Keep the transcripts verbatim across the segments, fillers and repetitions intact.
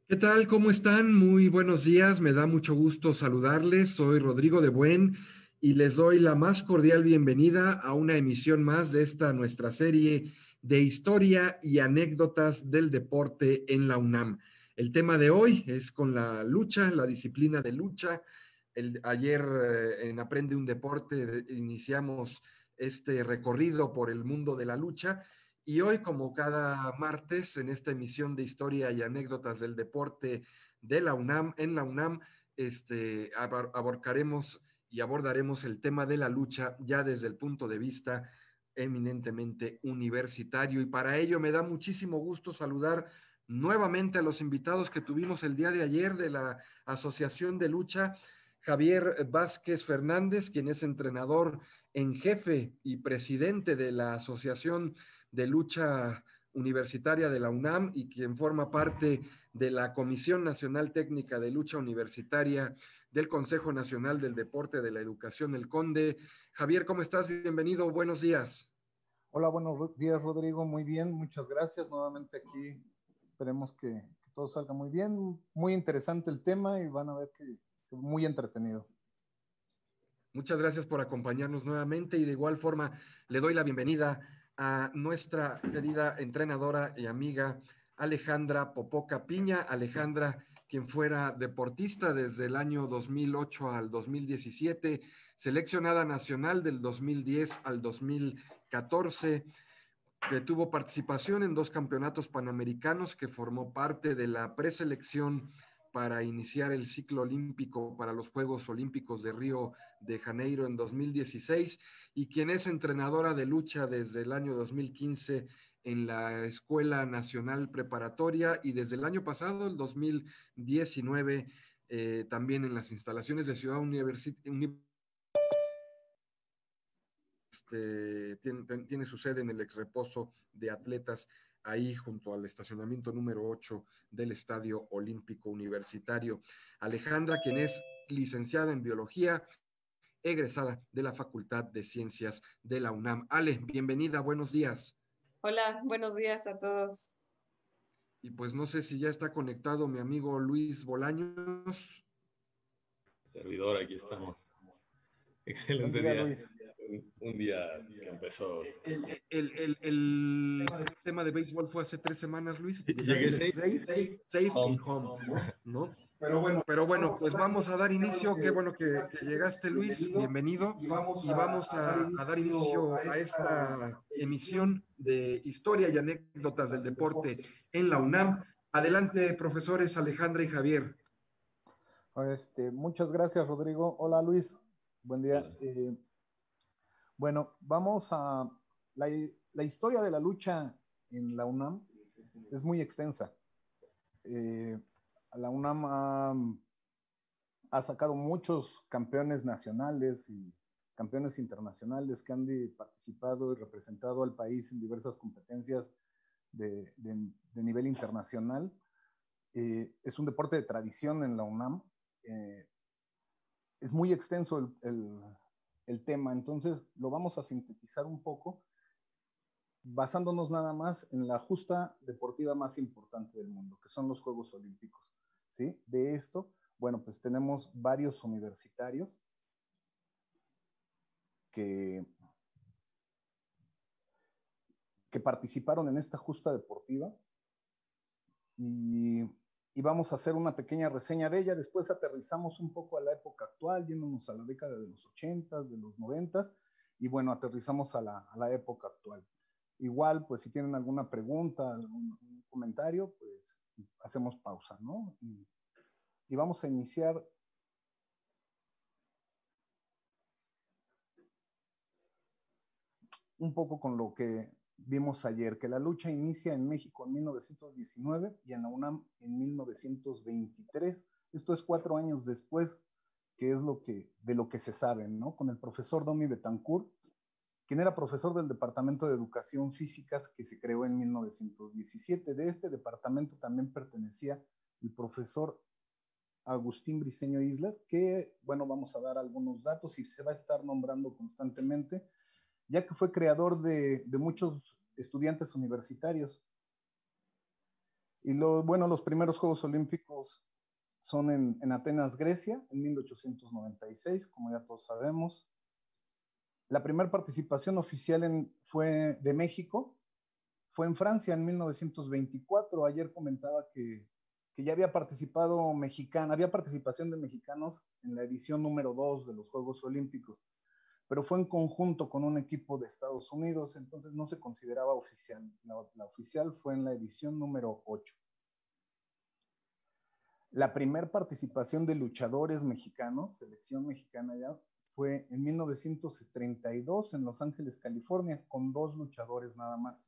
¿Qué tal? ¿Cómo están? Muy buenos días. Me da mucho gusto saludarles. Soy Rodrigo de Buen y les doy la más cordial bienvenida a una emisión más de esta nuestra serie de historia y anécdotas del deporte en la UNAM. El tema de hoy es con la lucha, la disciplina de lucha. El, ayer eh, en Aprende un Deporte de, iniciamos este recorrido por el mundo de la lucha. Y hoy, como cada martes, en esta emisión de historia y anécdotas del deporte de la UNAM, en la UNAM, este, aborcaremos y abordaremos el tema de la lucha ya desde el punto de vista eminentemente universitario. Y para ello me da muchísimo gusto saludar nuevamente a los invitados que tuvimos el día de ayer de la Asociación de Lucha. Javier Vázquez Fernández, quien es entrenador en jefe y presidente de la Asociación de Lucha Universitaria de la UNAM y quien forma parte de la Comisión Nacional Técnica de Lucha Universitaria del Consejo Nacional del Deporte de la Educación, el CONDE. Javier, ¿cómo estás? Bienvenido, buenos días. Hola, buenos días, Rodrigo. Muy bien, muchas gracias. Nuevamente aquí. Esperemos que, que todo salga muy bien. Muy interesante el tema y van a ver que, que muy entretenido. Muchas gracias por acompañarnos nuevamente y de igual forma le doy la bienvenida a nuestra querida entrenadora y amiga Alejandra Popoca Piña. Alejandra, quien fuera deportista desde el año dos mil ocho al dos mil diecisiete, seleccionada nacional del dos mil diez al dos mil catorce, que tuvo participación en dos campeonatos panamericanos, que formó parte de la preselección para iniciar el ciclo olímpico para los Juegos Olímpicos de Río de Janeiro en dos mil dieciséis, y quien es entrenadora de lucha desde el año dos mil quince en la Escuela Nacional Preparatoria y desde el año pasado, el dos mil diecinueve, eh, también en las instalaciones de Ciudad Universitaria. Este, tiene, tiene, su sede en el ex reposo de atletas ahí junto al estacionamiento número ocho del Estadio Olímpico Universitario. Alejandra, quien es licenciada en biología, egresada de la Facultad de Ciencias de la UNAM. Ale, bienvenida, buenos días. Hola, buenos días a todos. Y pues no sé si ya está conectado mi amigo Luis Bolaños. Servidor, aquí estamos. Excelente día, día. Luis. Un, un día que empezó. El, el, el, el, tema de béisbol fue hace tres semanas, Luis. Llegué safe, safe, safe home. home, ¿no? Pero bueno, Pero bueno, pues vamos a dar inicio. Qué bueno que, que llegaste, Luis. Bienvenido. Y vamos a, a dar inicio a esta emisión de historia y anécdotas del deporte en la UNAM. Adelante, profesores Alejandra y Javier. Este, muchas gracias, Rodrigo. Hola, Luis. Buen día. Eh, bueno, vamos a... La, la, historia de la lucha en la UNAM es muy extensa. Eh, la UNAM ha, ha sacado muchos campeones nacionales y campeones internacionales que han participado y representado al país en diversas competencias de, de, de nivel internacional. Eh, es un deporte de tradición en la UNAM. Eh, es muy extenso el, el, el, tema, entonces lo vamos a sintetizar un poco basándonos nada más en la justa deportiva más importante del mundo, que son los Juegos Olímpicos. ¿Sí? De esto, bueno, pues tenemos varios universitarios que, que participaron en esta justa deportiva y, y vamos a hacer una pequeña reseña de ella. Después aterrizamos un poco a la época actual, yéndonos a la década de los ochentas, de los noventas, y bueno, aterrizamos a la, a la época actual. Igual, pues si tienen alguna pregunta, algún, un comentario, pues hacemos pausa, ¿no? Y, y vamos a iniciar un poco con lo que vimos ayer, que la lucha inicia en México en mil novecientos diecinueve y en la UNAM en mil novecientos veintitrés. Esto es cuatro años después, que es lo que, de lo que se sabe, ¿no? Con el profesor Domi Betancourt, quien era profesor del Departamento de Educación Físicas que se creó en mil novecientos diecisiete. De este departamento también pertenecía el profesor Agustín Briceño Islas, que, bueno, vamos a dar algunos datos y se va a estar nombrando constantemente, ya que fue creador de, de muchos estudiantes universitarios. Y lo, bueno, los primeros Juegos Olímpicos son en, en Atenas, Grecia, en mil ochocientos noventa y seis, como ya todos sabemos. La primera participación oficial en, fue de México, fue en Francia en mil novecientos veinticuatro. Ayer comentaba que, que ya había participado mexicana, había participación de mexicanos en la edición número dos de los Juegos Olímpicos, pero fue en conjunto con un equipo de Estados Unidos, entonces no se consideraba oficial. La, la oficial fue en la edición número ocho. La primera participación de luchadores mexicanos, selección mexicana ya, fue en mil novecientos treinta y dos en Los Ángeles, California, con dos luchadores nada más.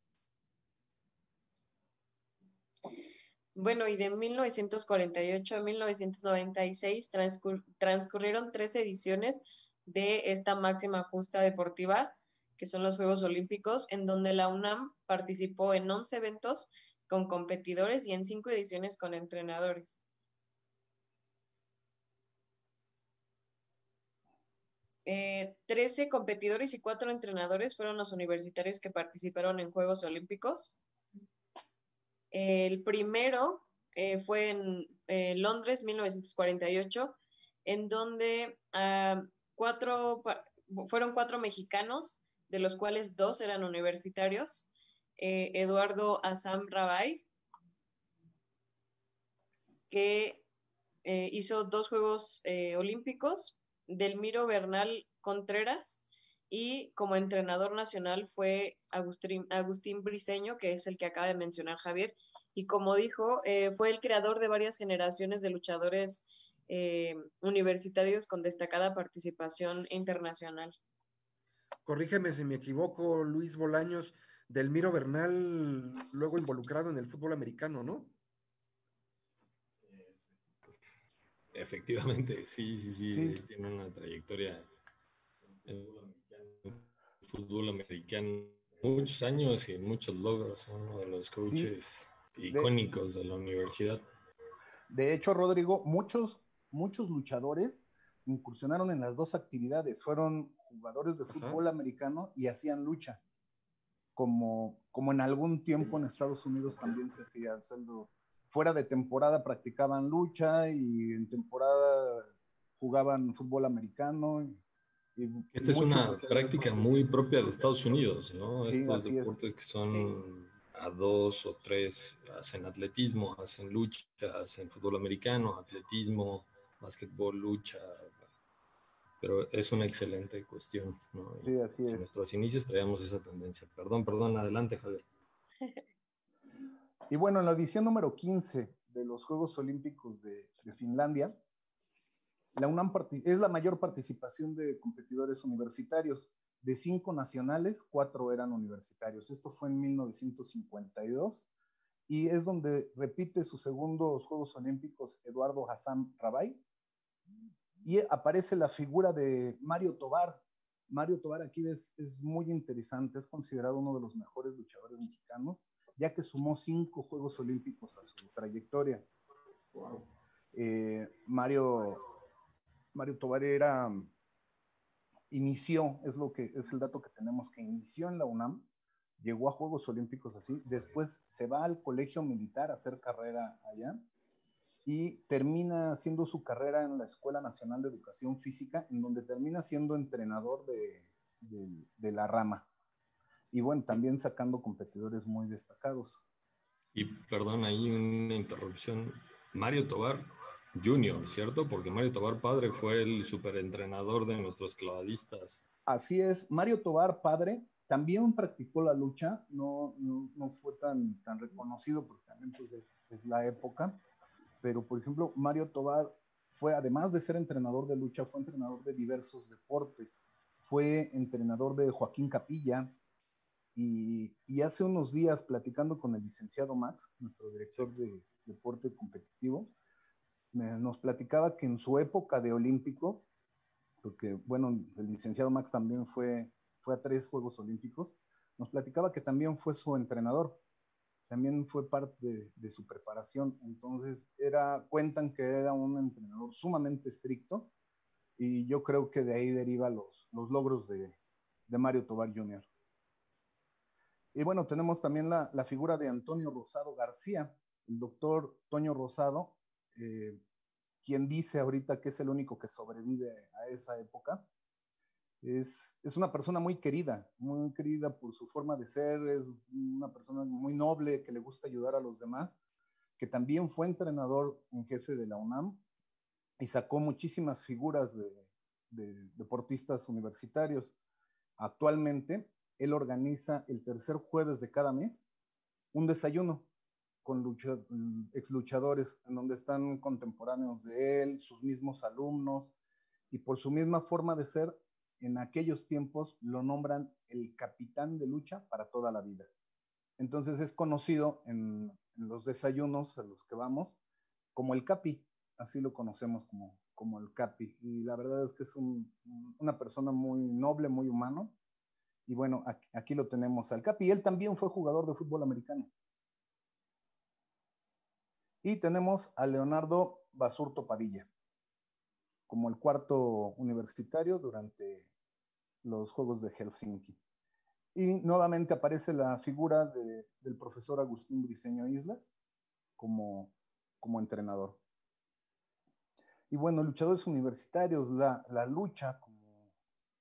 Bueno, y de mil novecientos cuarenta y ocho a mil novecientos noventa y seis transcur transcurrieron tres ediciones de esta máxima justa deportiva, que son los Juegos Olímpicos, en donde la UNAM participó en once eventos con competidores y en cinco ediciones con entrenadores. Eh, trece competidores y cuatro entrenadores fueron los universitarios que participaron en Juegos Olímpicos. El primero eh, fue en eh, Londres, mil novecientos cuarenta y ocho, en donde uh, cuatro, fueron cuatro mexicanos, de los cuales dos eran universitarios. Eh, Eduardo Assam Rabay, que eh, hizo dos Juegos eh, Olímpicos, Delmiro Bernal Contreras, y como entrenador nacional fue Agustín, Agustín Briceño, que es el que acaba de mencionar Javier, y como dijo, eh, fue el creador de varias generaciones de luchadores eh, universitarios con destacada participación internacional. Corrígeme si me equivoco, Luis Bolaños, Delmiro Bernal, luego involucrado en el fútbol americano, ¿no? Efectivamente, sí, sí, sí, Sí. tiene una trayectoria en fútbol americano, muchos años y muchos logros, uno de los coaches sí. icónicos de, de la universidad. De hecho, Rodrigo, muchos, muchos luchadores incursionaron en las dos actividades, fueron jugadores de fútbol Ajá. americano y hacían lucha, como, como en algún tiempo en Estados Unidos también se hacía, o sea, fuera de temporada practicaban lucha y en temporada jugaban fútbol americano. Y, y, Esta y es una práctica muy propia de Estados Unidos, ¿no? Sí, Estos así deportes es. que son sí. a dos o tres, hacen atletismo, hacen lucha, hacen fútbol americano, atletismo, básquetbol, lucha, pero es una excelente cuestión, ¿no? Sí, así es. En nuestros inicios traíamos esa tendencia. Perdón, perdón, adelante, Javier. Y bueno, en la edición número quince de los Juegos Olímpicos de, de Finlandia, la UNAM es la mayor participación de competidores universitarios. De cinco nacionales, cuatro eran universitarios. Esto fue en mil novecientos cincuenta y dos y es donde repite sus segundos Juegos Olímpicos Eduardo Assam Rabay y aparece la figura de Mario Tobar. Mario Tobar aquí es, es muy interesante, es considerado uno de los mejores luchadores mexicanos, ya que sumó cinco Juegos Olímpicos a su trayectoria. Wow. Eh, Mario, Mario Tobar era, inició, es, lo que, es el dato que tenemos, que inició en la UNAM, llegó a Juegos Olímpicos así, después se va al colegio militar a hacer carrera allá, y termina haciendo su carrera en la Escuela Nacional de Educación Física, en donde termina siendo entrenador de, de, de la rama. Y bueno, también sacando competidores muy destacados. Y perdón, ahí una interrupción. Mario Tobar Junior, ¿cierto? Porque Mario Tobar padre fue el superentrenador de nuestros clavadistas. Así es, Mario Tobar padre también practicó la lucha, no, no, no fue tan, tan reconocido porque también pues, es, es la época, pero por ejemplo Mario Tobar fue, además de ser entrenador de lucha, fue entrenador de diversos deportes, fue entrenador de Joaquín Capilla, y, y hace unos días platicando con el licenciado Max, nuestro director de deporte competitivo, me, nos platicaba que en su época de olímpico, porque bueno, el licenciado Max también fue, fue a tres Juegos Olímpicos, nos platicaba que también fue su entrenador, también fue parte de, de su preparación, entonces era, cuentan que era un entrenador sumamente estricto, y yo creo que de ahí deriva los, los logros de, de Mario Tobar junior Y bueno, tenemos también la, la figura de Antonio Rosado García. el doctor Toño Rosado, eh, quien dice ahorita que es el único que sobrevive a esa época. Es, es una persona muy querida, muy querida por su forma de ser, es una persona muy noble que le gusta ayudar a los demás, que también fue entrenador en jefe de la UNAM y sacó muchísimas figuras de, de deportistas universitarios. Actualmente, él organiza el tercer jueves de cada mes un desayuno con lucha, ex luchadores, en donde están contemporáneos de él, sus mismos alumnos, y por su misma forma de ser, en aquellos tiempos lo nombran el capitán de lucha para toda la vida. Entonces es conocido en, en los desayunos a los que vamos como el Capi, así lo conocemos como, como el Capi. Y la verdad es que es un, una persona muy noble, muy humano. Y bueno, aquí, aquí lo tenemos al Capi. Él también fue jugador de fútbol americano. Y tenemos a Leonardo Basurto Padilla como el cuarto universitario durante los Juegos de Helsinki. Y nuevamente aparece la figura de, del profesor Agustín Briceño Islas como, como entrenador. Y bueno, luchadores universitarios, la, la lucha, como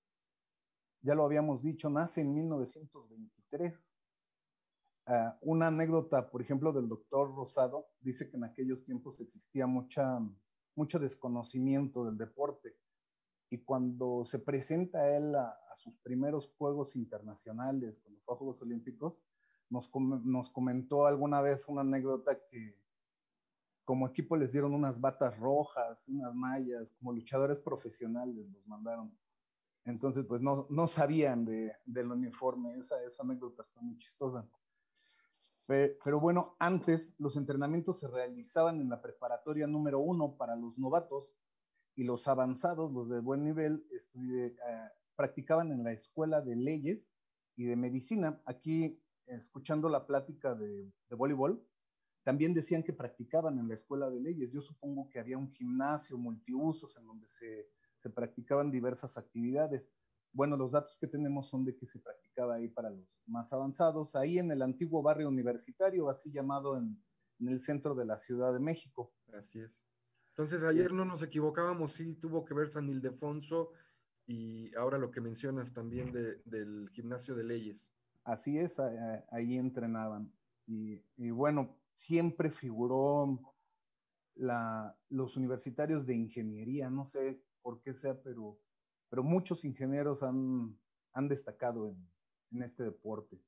ya lo habíamos dicho, nace en mil novecientos veintitrés. Uh, una anécdota, por ejemplo, del doctor Rosado, dice que en aquellos tiempos existía mucha, mucho desconocimiento del deporte. Y cuando se presenta a él a, a sus primeros Juegos Internacionales, cuando fue a Juegos Olímpicos, nos, com nos comentó alguna vez una anécdota que como equipo les dieron unas batas rojas, unas mallas, como luchadores profesionales los mandaron. Entonces, pues no, no sabían de, del uniforme. Esa, esa anécdota está muy chistosa. Pero, pero bueno, antes los entrenamientos se realizaban en la preparatoria número uno para los novatos, y los avanzados, los de buen nivel, eh, practicaban en la escuela de leyes y de medicina. Aquí, escuchando la plática de, de voleibol, también decían que practicaban en la escuela de leyes. Yo supongo que había un gimnasio multiusos en donde se, se practicaban diversas actividades. Bueno, los datos que tenemos son de que se practicaba ahí para los más avanzados, ahí en el antiguo barrio universitario, así llamado en, en el centro de la Ciudad de México. Así es. Entonces, ayer no nos equivocábamos, sí tuvo que ver San Ildefonso y ahora lo que mencionas también de, del gimnasio de leyes. Así es, ahí entrenaban. Y, y bueno, siempre figuró la, los universitarios de ingeniería, no sé por qué sea, pero, pero muchos ingenieros han, han destacado en, en este deporte.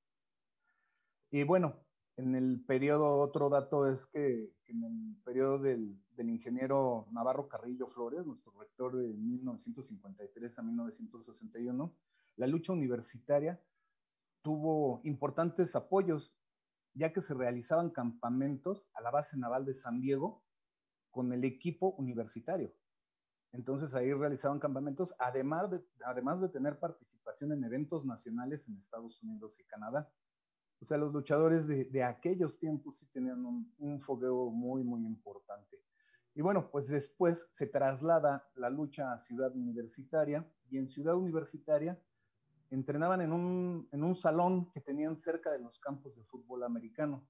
Y bueno, en el periodo, otro dato es que, que en el periodo del, del ingeniero Navarro Carrillo Flores, nuestro rector de mil novecientos cincuenta y tres a mil novecientos sesenta y uno, la lucha universitaria tuvo importantes apoyos, ya que se realizaban campamentos a la base naval de San Diego con el equipo universitario. Entonces ahí realizaban campamentos, además de, además de tener participación en eventos nacionales en Estados Unidos y Canadá. O sea, los luchadores de, de aquellos tiempos sí tenían un, un fogueo muy, muy importante. Y bueno, pues después se traslada la lucha a Ciudad Universitaria, y en Ciudad Universitaria entrenaban en un, en un salón que tenían cerca de los campos de fútbol americano.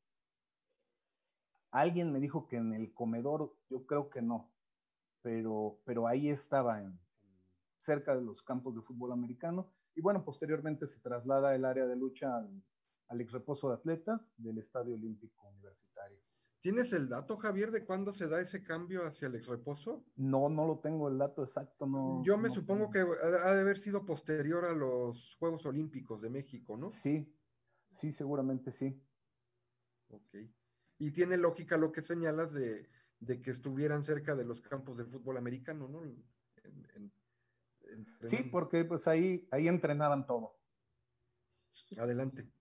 Alguien me dijo que en el comedor, yo creo que no, pero, pero ahí estaba, en, en, cerca de los campos de fútbol americano. Y bueno, posteriormente se traslada el área de lucha al, al ex reposo de atletas del Estadio Olímpico Universitario. ¿Tienes el dato, Javier, de cuándo se da ese cambio hacia el ex reposo? No, no lo tengo el dato exacto. No, Yo me no supongo tengo. que ha de haber sido posterior a los Juegos Olímpicos de México, ¿no? Sí, sí, seguramente sí. Ok. Y tiene lógica lo que señalas de, de que estuvieran cerca de los campos de fútbol americano, ¿no? En, en, sí, porque pues ahí, ahí entrenaban todo. Adelante.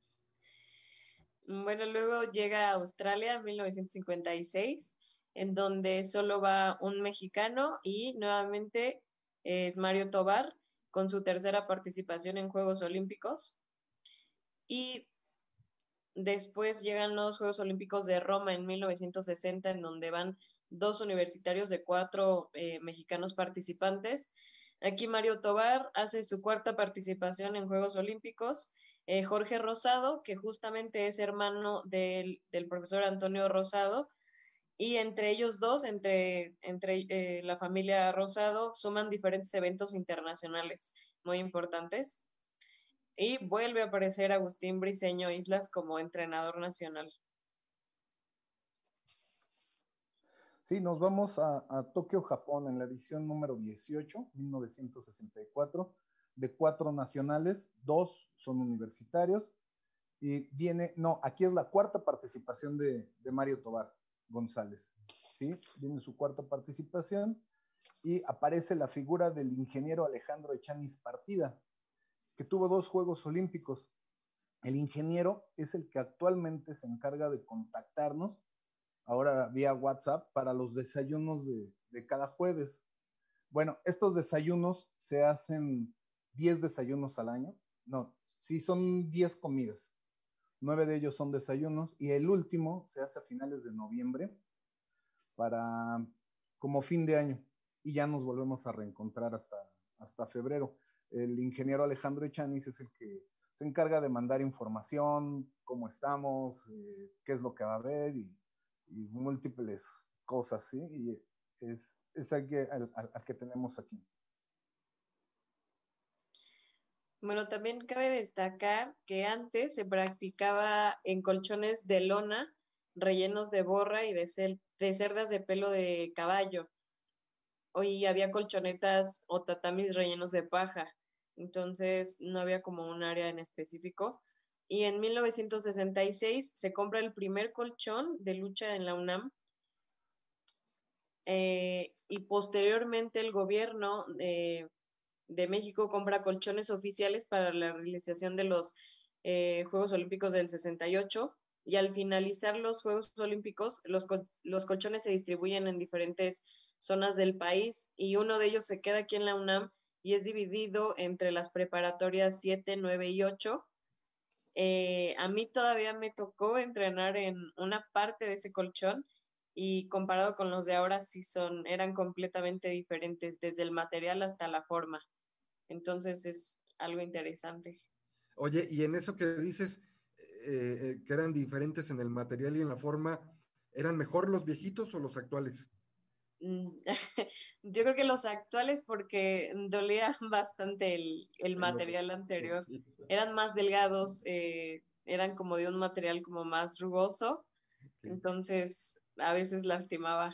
Bueno, luego llega a Australia en mil novecientos cincuenta y seis, en donde solo va un mexicano y nuevamente es Mario Tobar con su tercera participación en Juegos Olímpicos. Y después llegan los Juegos Olímpicos de Roma en mil novecientos sesenta, en donde van dos universitarios de cuatro eh, mexicanos participantes. Aquí Mario Tobar hace su cuarta participación en Juegos Olímpicos, eh, Jorge Rosado, que justamente es hermano del, del profesor Antonio Rosado, y entre ellos dos, entre, entre eh, la familia Rosado, suman diferentes eventos internacionales muy importantes. Y vuelve a aparecer Agustín Briceño Islas como entrenador nacional. Sí, nos vamos a, a Tokio, Japón, en la edición número dieciocho, mil novecientos sesenta y cuatro, de cuatro nacionales, dos son universitarios, y viene, no, aquí es la cuarta participación de, de Mario Tovar González, ¿sí? Viene su cuarta participación, y aparece la figura del ingeniero Alejandro Echaniz Partida, que tuvo dos Juegos Olímpicos. El ingeniero es el que actualmente se encarga de contactarnos ahora vía WhatsApp para los desayunos de, de cada jueves. Bueno, estos desayunos se hacen diez desayunos al año. No, sí son diez comidas. nueve de ellos son desayunos y el último se hace a finales de noviembre para como fin de año y ya nos volvemos a reencontrar hasta, hasta febrero. El ingeniero Alejandro Echaniz es el que se encarga de mandar información, cómo estamos, eh, qué es lo que va a haber y, y múltiples cosas, ¿sí? Y es, es el que, al, al que tenemos aquí. Bueno, también cabe destacar que antes se practicaba en colchones de lona rellenos de borra y de, cel de cerdas de pelo de caballo. Hoy había colchonetas o tatamis rellenos de paja, entonces no había como un área en específico. Y en mil novecientos sesenta y seis se compra el primer colchón de lucha en la UNAM, eh, y posteriormente el gobierno eh, de México compra colchones oficiales para la realización de los eh, Juegos Olímpicos del sesenta y ocho, y al finalizar los Juegos Olímpicos, los, col los colchones se distribuyen en diferentes zonas del país y uno de ellos se queda aquí en la UNAM y es dividido entre las preparatorias siete, nueve y ocho. Eh, a mí todavía me tocó entrenar en una parte de ese colchón y comparado con los de ahora sí son, eran completamente diferentes, desde el material hasta la forma. Entonces es algo interesante. Oye, y en eso que dices, eh, eh, que eran diferentes en el material y en la forma, ¿eran mejor los viejitos o los actuales? Yo creo que los actuales porque dolía bastante el, el material anterior. Eran más delgados, eh, eran como de un material como más rugoso, entonces a veces lastimaba.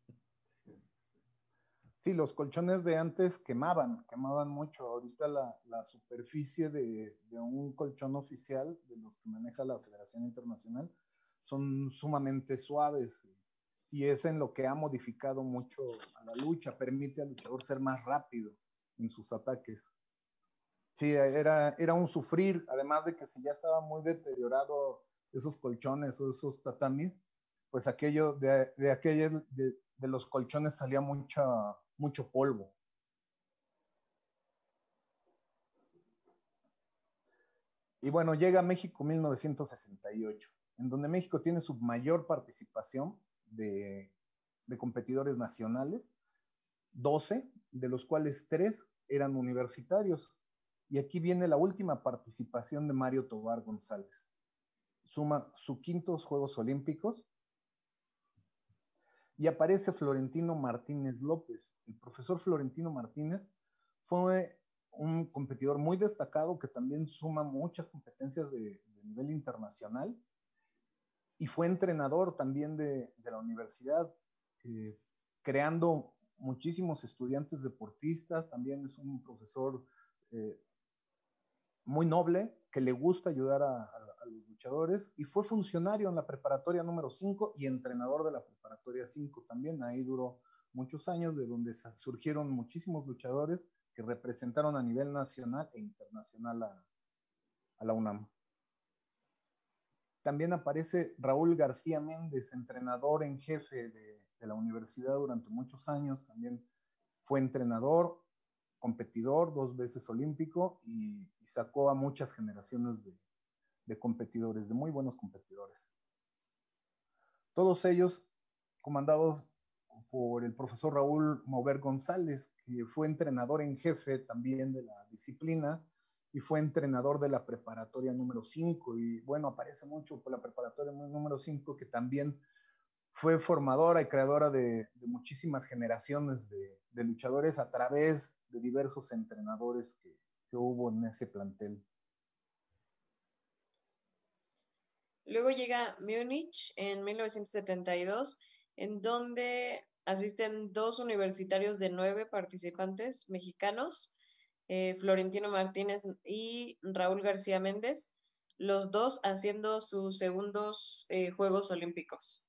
Sí, los colchones de antes quemaban, quemaban mucho. Ahorita la, la superficie de, de, un colchón oficial, de los que maneja la Federación Internacional, son sumamente suaves. Y es en lo que ha modificado mucho a la lucha. Permite al luchador ser más rápido en sus ataques. Sí, era, era un sufrir. Además de que si ya estaba muy deteriorado esos colchones o esos tatamis, pues aquello de, de aquellos de, de los colchones salía mucha mucho polvo. Y bueno, llega a México mil novecientos sesenta y ocho, en donde México tiene su mayor participación de, de competidores nacionales, doce, de los cuales tres eran universitarios. Y aquí viene la última participación de Mario Tovar González. Suma sus quintos Juegos Olímpicos y aparece Florentino Martínez López. El profesor Florentino Martínez fue un competidor muy destacado que también suma muchas competencias de, de nivel internacional y fue entrenador también de, de la universidad, eh, creando muchísimos estudiantes deportistas. También es un profesor eh, muy noble, que le gusta ayudar a, a, a los luchadores, y fue funcionario en la preparatoria número cinco y entrenador de la preparatoria cinco también. Ahí duró muchos años, de donde surgieron muchísimos luchadores que representaron a nivel nacional e internacional a, a la UNAM. También aparece Raúl García Méndez, entrenador en jefe de, de la universidad durante muchos años. También fue entrenador, competidor, dos veces olímpico, y, y sacó a muchas generaciones de, de competidores, de muy buenos competidores. Todos ellos comandados por el profesor Raúl Mover González, que fue entrenador en jefe también de la disciplina y fue entrenador de la preparatoria número cinco. Y bueno, aparece mucho por la preparatoria número cinco, que también fue formadora y creadora de, de muchísimas generaciones de, de luchadores a través de diversos entrenadores que, que hubo en ese plantel. Luego llega Múnich en mil novecientos setenta y dos, en donde asisten dos universitarios de nueve participantes mexicanos, eh, Florentino Martínez y Raúl García Méndez, los dos haciendo sus segundos eh, Juegos Olímpicos.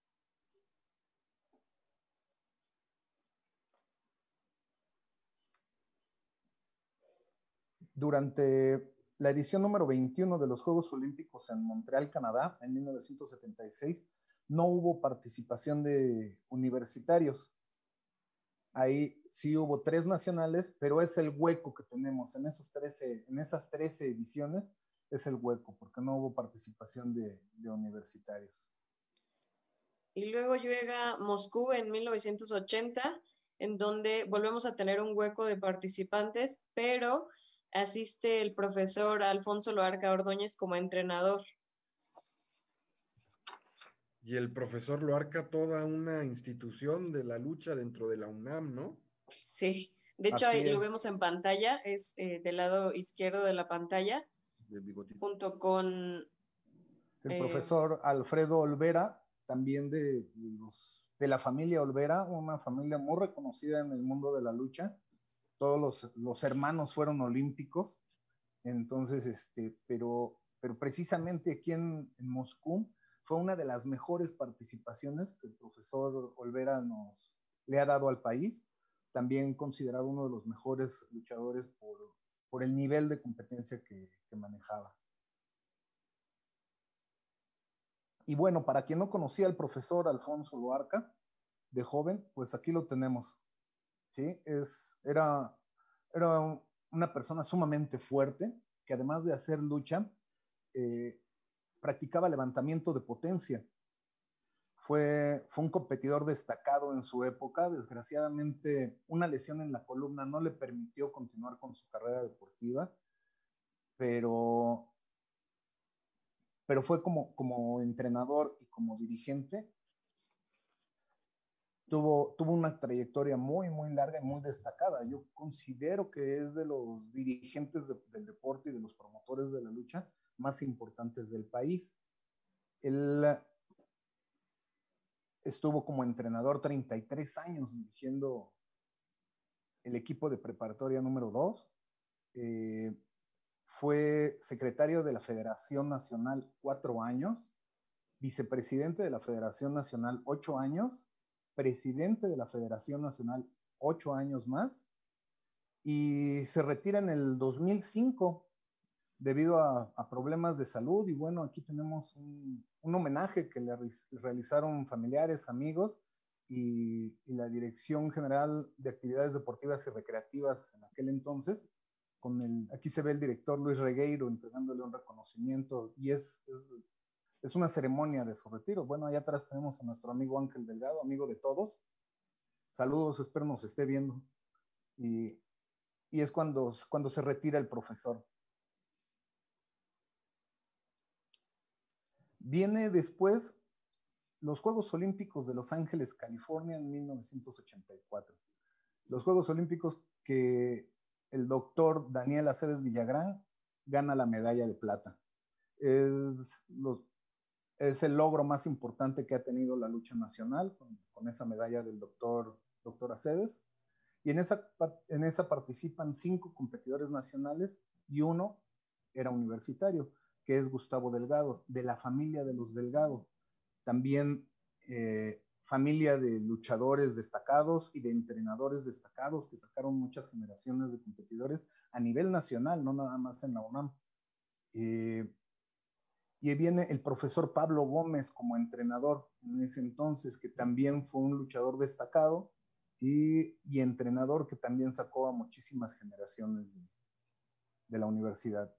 Durante la edición número veintiuno de los Juegos Olímpicos en Montreal, Canadá, en mil novecientos setenta y seis, no hubo participación de universitarios. Ahí sí hubo tres nacionales, pero es el hueco que tenemos en, esos trece, en esas trece ediciones, es el hueco, porque no hubo participación de, de universitarios. Y luego llega Moscú en mil novecientos ochenta, en donde volvemos a tener un hueco de participantes, pero asiste el profesor Alfonso Loarca Ordóñez como entrenador. Y el profesor Loarca, toda una institución de la lucha dentro de la UNAM, ¿no? Sí, de hecho Así ahí es. lo vemos en pantalla, es eh, del lado izquierdo de la pantalla, junto con... El eh, profesor Alfredo Olvera, también de, los, de la familia Olvera, una familia muy reconocida en el mundo de la lucha. Todos los, los hermanos fueron olímpicos, entonces, este, pero, pero precisamente aquí en, en Moscú fue una de las mejores participaciones que el profesor Olvera nos le ha dado al país, también considerado uno de los mejores luchadores por, por el nivel de competencia que, que manejaba. Y bueno, para quien no conocía al profesor Alfonso Loarca, de joven, pues aquí lo tenemos, ¿sí? Es, era, era una persona sumamente fuerte, que además de hacer lucha, eh, practicaba levantamiento de potencia. Fue, fue un competidor destacado en su época. Desgraciadamente, una lesión en la columna no le permitió continuar con su carrera deportiva, pero, pero fue como, como entrenador y como dirigente. Tuvo, tuvo una trayectoria muy, muy larga y muy destacada. Yo considero que es de los dirigentes de, del deporte y de los promotores de la lucha más importantes del país. Él estuvo como entrenador treinta y tres años dirigiendo el equipo de preparatoria número dos. Eh, fue secretario de la Federación Nacional cuatro años, vicepresidente de la Federación Nacional ocho años, presidente de la Federación Nacional ocho años más, y se retira en el dos mil cinco debido a, a problemas de salud. Y bueno, aquí tenemos un, un homenaje que le realizaron familiares, amigos y, y la Dirección General de Actividades Deportivas y Recreativas en aquel entonces. Con el, aquí se ve el director Luis Regueiro entregándole un reconocimiento, y es, es, es una ceremonia de su retiro. Bueno, allá atrás tenemos a nuestro amigo Ángel Delgado, amigo de todos. Saludos, espero nos esté viendo. Y, y es cuando, cuando se retira el profesor. Viene después los Juegos Olímpicos de Los Ángeles, California, en mil novecientos ochenta y cuatro. Los Juegos Olímpicos que el doctor Daniel Aceves Villagrán gana la medalla de plata. Es, los, es el logro más importante que ha tenido la lucha nacional, con, con esa medalla del doctor, doctor Aceves. Y en esa, en esa participan cinco competidores nacionales y uno era universitario, que es Gustavo Delgado, de la familia de los Delgado. También eh, familia de luchadores destacados y de entrenadores destacados que sacaron muchas generaciones de competidores a nivel nacional, no nada más en la UNAM. Eh, y viene el profesor Pablo Gómez como entrenador en ese entonces, que también fue un luchador destacado y, y entrenador que también sacó a muchísimas generaciones de, de la universidad.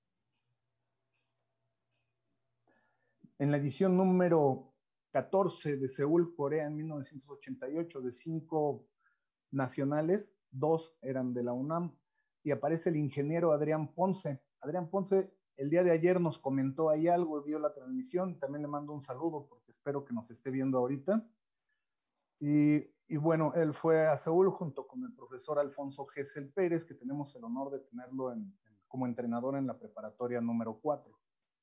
En la edición número catorce de Seúl, Corea, en mil novecientos ochenta y ocho, de cinco nacionales, dos eran de la UNAM. y aparece el ingeniero Adrián Ponce. Adrián Ponce el día de ayer nos comentó ahí algo, vio la transmisión, también le mando un saludo porque espero que nos esté viendo ahorita. Y, y bueno, él fue a Seúl junto con el profesor Alfonso Gesell Pérez, que tenemos el honor de tenerlo en, en, como entrenador en la preparatoria número cuatro.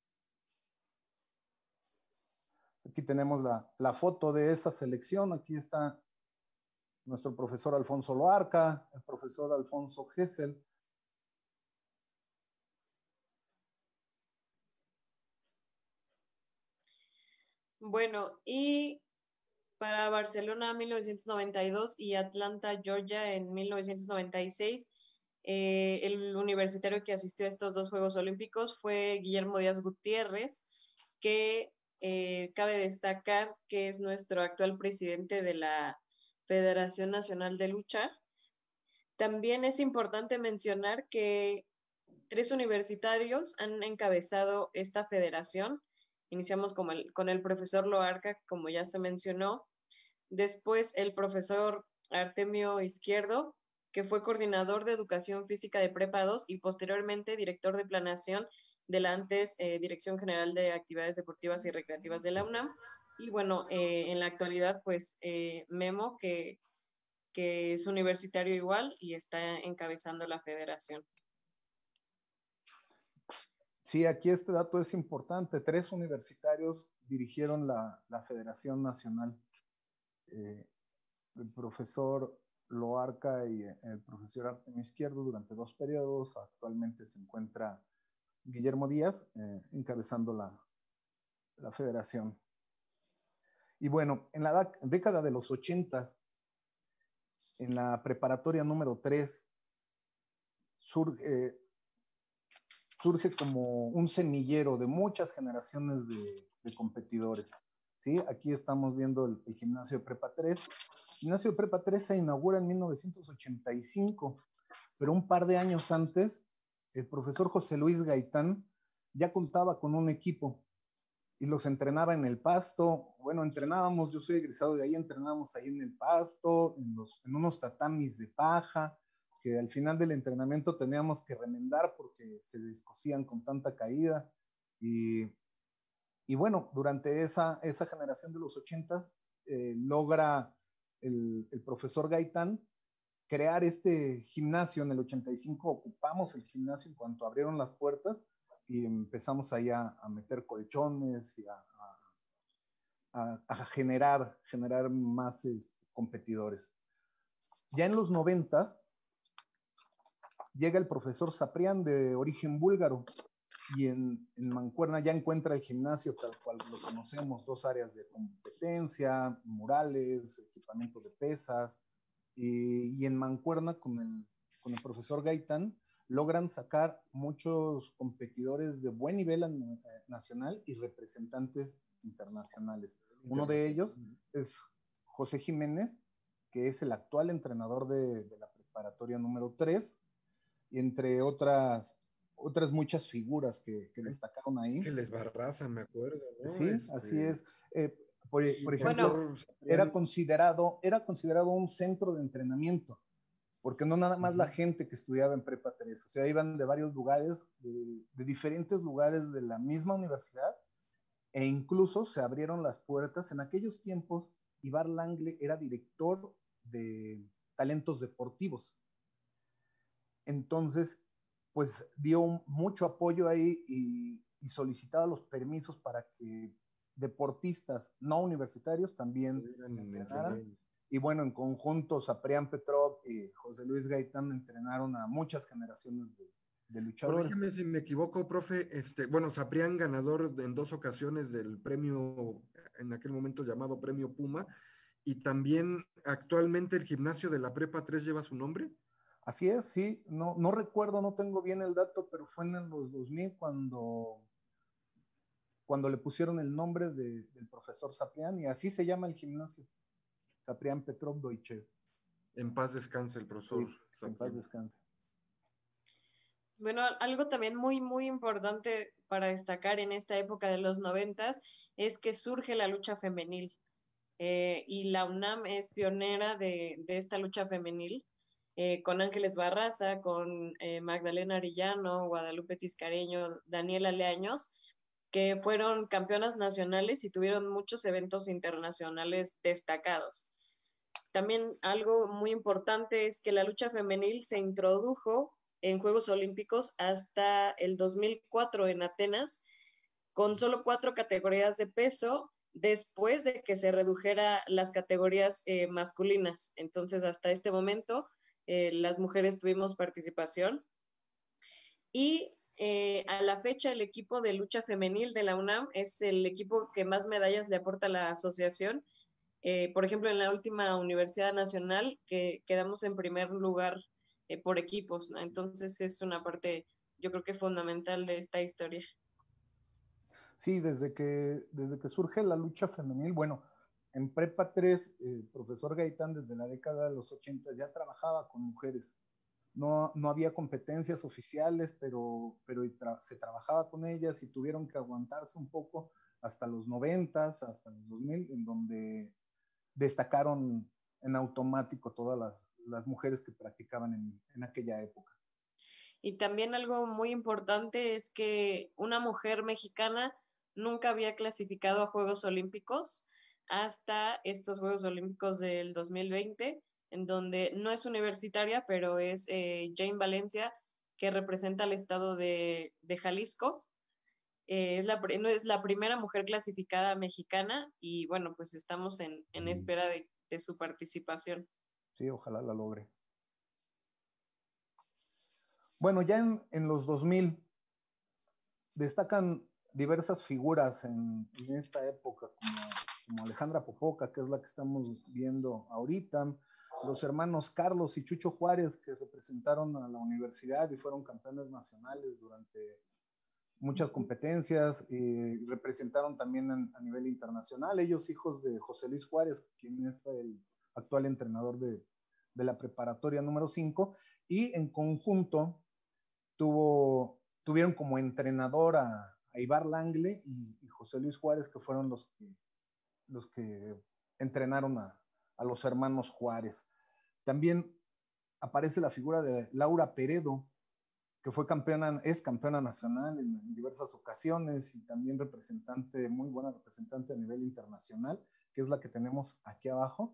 Aquí tenemos la, la foto de esa selección. Aquí está nuestro profesor Alfonso Loarca, el profesor Alfonso Gesell. Bueno, y para Barcelona mil novecientos noventa y dos y Atlanta, Georgia en mil novecientos noventa y seis, eh, el universitario que asistió a estos dos Juegos Olímpicos fue Guillermo Díaz Gutiérrez, que eh, cabe destacar que es nuestro actual presidente de la Federación Nacional de Lucha. También es importante mencionar que tres universitarios han encabezado esta federación. Iniciamos con el, con el profesor Loarca, como ya se mencionó. Después el profesor Artemio Izquierdo, que fue coordinador de Educación Física de Prepa dos y posteriormente director de planeación de la antes eh, Dirección General de Actividades Deportivas y Recreativas de la UNAM. Y bueno, eh, en la actualidad, pues eh, Memo, que, que es universitario igual y está encabezando la federación. Sí, aquí este dato es importante. Tres universitarios dirigieron la, la Federación Nacional. Eh, el profesor Loarca y el profesor Artemio Izquierdo durante dos periodos. Actualmente se encuentra Guillermo Díaz eh, encabezando la, la federación. Y bueno, en la década de los ochentas, en la preparatoria número tres, surge, eh, surge como un semillero de muchas generaciones de, de competidores. ¿Sí? Aquí estamos viendo el, el gimnasio de Prepa tres. El gimnasio de Prepa tres se inaugura en mil novecientos ochenta y cinco, pero un par de años antes, el profesor José Luis Gaitán ya contaba con un equipo y los entrenaba en el pasto. Bueno, entrenábamos, yo soy egresado de ahí, entrenábamos ahí en el pasto, en, los, en unos tatamis de paja, que al final del entrenamiento teníamos que remendar porque se descosían con tanta caída. Y, y bueno, durante esa, esa generación de los ochentas, eh, logra el, el profesor Gaitán crear este gimnasio. En el ochenta y cinco ocupamos el gimnasio en cuanto abrieron las puertas y empezamos ahí a, a meter colchones y a, a, a generar, generar más este, competidores. Ya en los noventas llega el profesor Saprián, de origen búlgaro, y en, en Mancuerna ya encuentra el gimnasio tal cual lo conocemos, dos áreas de competencia, murales, equipamiento de pesas, y, y en Mancuerna con el, con el profesor Gaitán logran sacar muchos competidores de buen nivel nacional y representantes internacionales. Uno de ellos es José Jiménez, que es el actual entrenador de, de la preparatoria número tres, y entre otras, otras muchas figuras que, que destacaron ahí. Que les Barraza, me acuerdo, ¿no? Sí, este... así es. Eh, por, por ejemplo, bueno, era, considerado, era considerado un centro de entrenamiento, porque no nada más uh-huh. la gente que estudiaba en Prepa tres, o sea, iban de varios lugares, de, de diferentes lugares de la misma universidad, e incluso se abrieron las puertas. En aquellos tiempos, Ibar Langle era director de talentos deportivos. Entonces, pues dio un, mucho apoyo ahí y, y solicitaba los permisos para que deportistas no universitarios también entrenaran. Y bueno, en conjunto, Saprián Petrov y José Luis Gaitán entrenaron a muchas generaciones de, de luchadores. Corrígeme si me equivoco, profe. Este, bueno, Saprián, ganador de, en dos ocasiones del premio, en aquel momento llamado Premio Puma, y también actualmente el gimnasio de la Prepa tres lleva su nombre. Así es, sí. No, no recuerdo, no tengo bien el dato, pero fue en los dos mil cuando... cuando le pusieron el nombre de, del profesor Saprián, y así se llama el gimnasio, Saprián Petrov Doichev. En paz descanse el profesor. Sí, en paz descanse. Bueno, algo también muy, muy importante para destacar en esta época de los noventas es que surge la lucha femenil, eh, y la UNAM es pionera de, de esta lucha femenil. eh, con Ángeles Barraza, con eh, Magdalena Arellano, Guadalupe Tiscareño, Daniela Leaños, que fueron campeonas nacionales y tuvieron muchos eventos internacionales destacados. También algo muy importante es que la lucha femenil se introdujo en Juegos Olímpicos hasta el dos mil cuatro en Atenas, con solo cuatro categorías de peso, después de que se redujera las categorías eh, masculinas. Entonces, hasta este momento, eh, las mujeres tuvimos participación. Y eh, a la fecha, el equipo de lucha femenil de la UNAM es el equipo que más medallas le aporta a la asociación. Eh, por ejemplo, en la última Universidad Nacional, que quedamos en primer lugar eh, por equipos, ¿no? Entonces, es una parte, yo creo que fundamental de esta historia. Sí, desde que, desde que surge la lucha femenil, bueno, en Prepa tres, el eh, profesor Gaitán desde la década de los ochenta ya trabajaba con mujeres. No, no había competencias oficiales, pero, pero tra se trabajaba con ellas y tuvieron que aguantarse un poco hasta los noventas, hasta los dos mil, en donde destacaron en automático todas las, las mujeres que practicaban en, en aquella época. Y también algo muy importante es que una mujer mexicana nunca había clasificado a Juegos Olímpicos hasta estos Juegos Olímpicos del dos mil veinte, en donde no es universitaria, pero es eh, Jane Valencia, que representa al estado de, de Jalisco. Eh, es, la, es la primera mujer clasificada mexicana y bueno, pues estamos en, en espera de, de su participación. Sí, ojalá la logre. Bueno, ya en, en los dos mil destacan diversas figuras en, en esta época, como, como Alejandra Popoca, que es la que estamos viendo ahorita, los hermanos Carlos y Chucho Juárez, que representaron a la universidad y fueron campeones nacionales durante muchas competencias, y representaron también en, a nivel internacional, ellos hijos de José Luis Juárez, quien es el actual entrenador de, de la preparatoria número cinco, y en conjunto tuvo, tuvieron como entrenador a, a Ibar Langle y, y José Luis Juárez, que fueron los que, los que entrenaron a, a los hermanos Juárez. También aparece la figura de Laura Peredo, que fue campeona, es campeona nacional en, en diversas ocasiones y también representante, muy buena representante a nivel internacional, que es la que tenemos aquí abajo.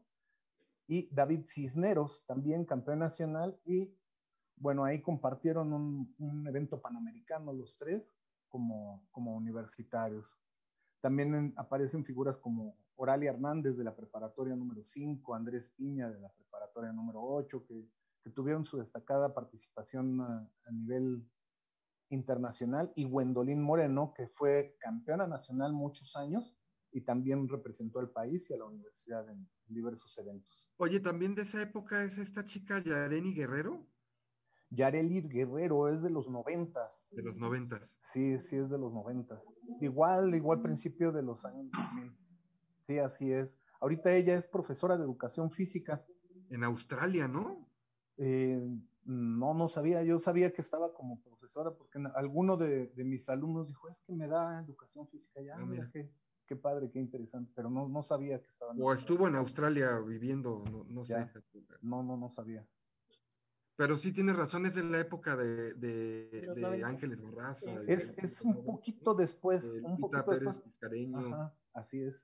Y David Cisneros, también campeón nacional, y bueno, ahí compartieron un, un evento panamericano los tres como, como universitarios. También en, aparecen figuras como Oralia Hernández de la preparatoria número cinco, Andrés Piña de la preparatoria número ocho, que que tuvieron su destacada participación a, a nivel internacional, y Gwendolyn Moreno, que fue campeona nacional muchos años y también representó al país y a la universidad en, en diversos eventos. Oye, también de esa época es esta chica Yareni Guerrero. Yareli Guerrero es de los noventas. De los noventas. Sí, sí, es de los noventas. Igual, igual principio de los años dos mil. Sí, así es. Ahorita ella es profesora de educación física. En Australia, ¿no? Eh, no, no sabía, yo sabía que estaba como profesora porque alguno de, de mis alumnos dijo, es que me da educación física, ya, ah, mira, qué, qué padre, qué interesante, pero no, no sabía que estaba en O estuvo en Australia viviendo, no, no sé. No, no, no sabía. Pero sí tienes razón, es de la época de, de, de Ángeles Barraza. Sí. Es, es un poquito después, de un Lupita poquito Pérez después. Tiscareño. Ajá, así es.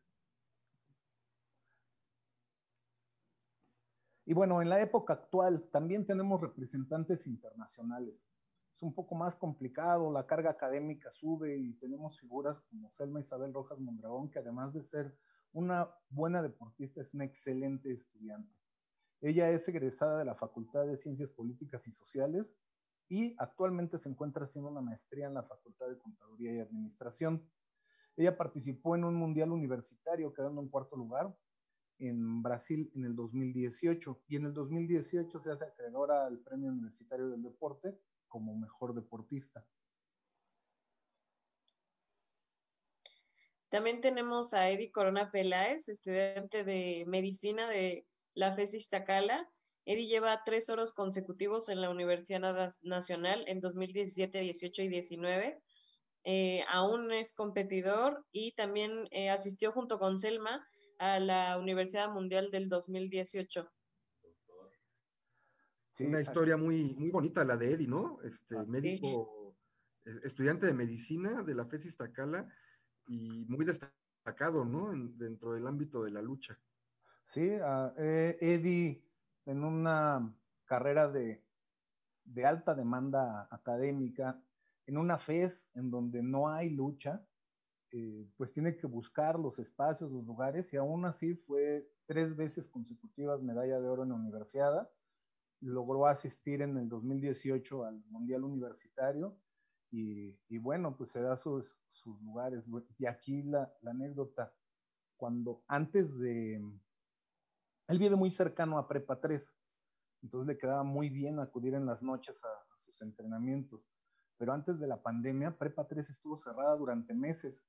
Y bueno, en la época actual también tenemos representantes internacionales. Es un poco más complicado, la carga académica sube y tenemos figuras como Selma Isabel Rojas Mondragón, que además de ser una buena deportista, es una excelente estudiante. Ella es egresada de la Facultad de Ciencias Políticas y Sociales y actualmente se encuentra haciendo una maestría en la Facultad de Contaduría y Administración. Ella participó en un mundial universitario, quedando en cuarto lugar en Brasil en el dos mil dieciocho, y en el dos mil dieciocho se hace acreedora al Premio Universitario del Deporte como mejor deportista. También tenemos a Eddie Corona Peláez, estudiante de medicina de la FES Iztacala. Eddie lleva tres oros consecutivos en la Universidad Nacional en dos mil diecisiete, dieciocho y diecinueve. Eh, aún es competidor y también eh, asistió junto con Selma a la Universidad Mundial del dos mil dieciocho. Sí, una historia muy, muy bonita la de Eddie, ¿no? Este, ah, médico, eh, estudiante de medicina de la FES Iztacala y muy destacado, ¿no? En- dentro del ámbito de la lucha. sí, ah, eh, Eddie en una carrera de, de alta demanda académica, en una FES en donde no hay lucha, eh, pues tiene que buscar los espacios, los lugares, y aún así fue tres veces consecutivas medalla de oro en la universidad. Logró asistir en el dos mil dieciocho al Mundial Universitario y, y bueno, pues se da sus, sus lugares. Y aquí la, la anécdota, cuando antes de... Él vive muy cercano a Prepa tres, entonces le quedaba muy bien acudir en las noches a, a sus entrenamientos. Pero antes de la pandemia, Prepa tres estuvo cerrada durante meses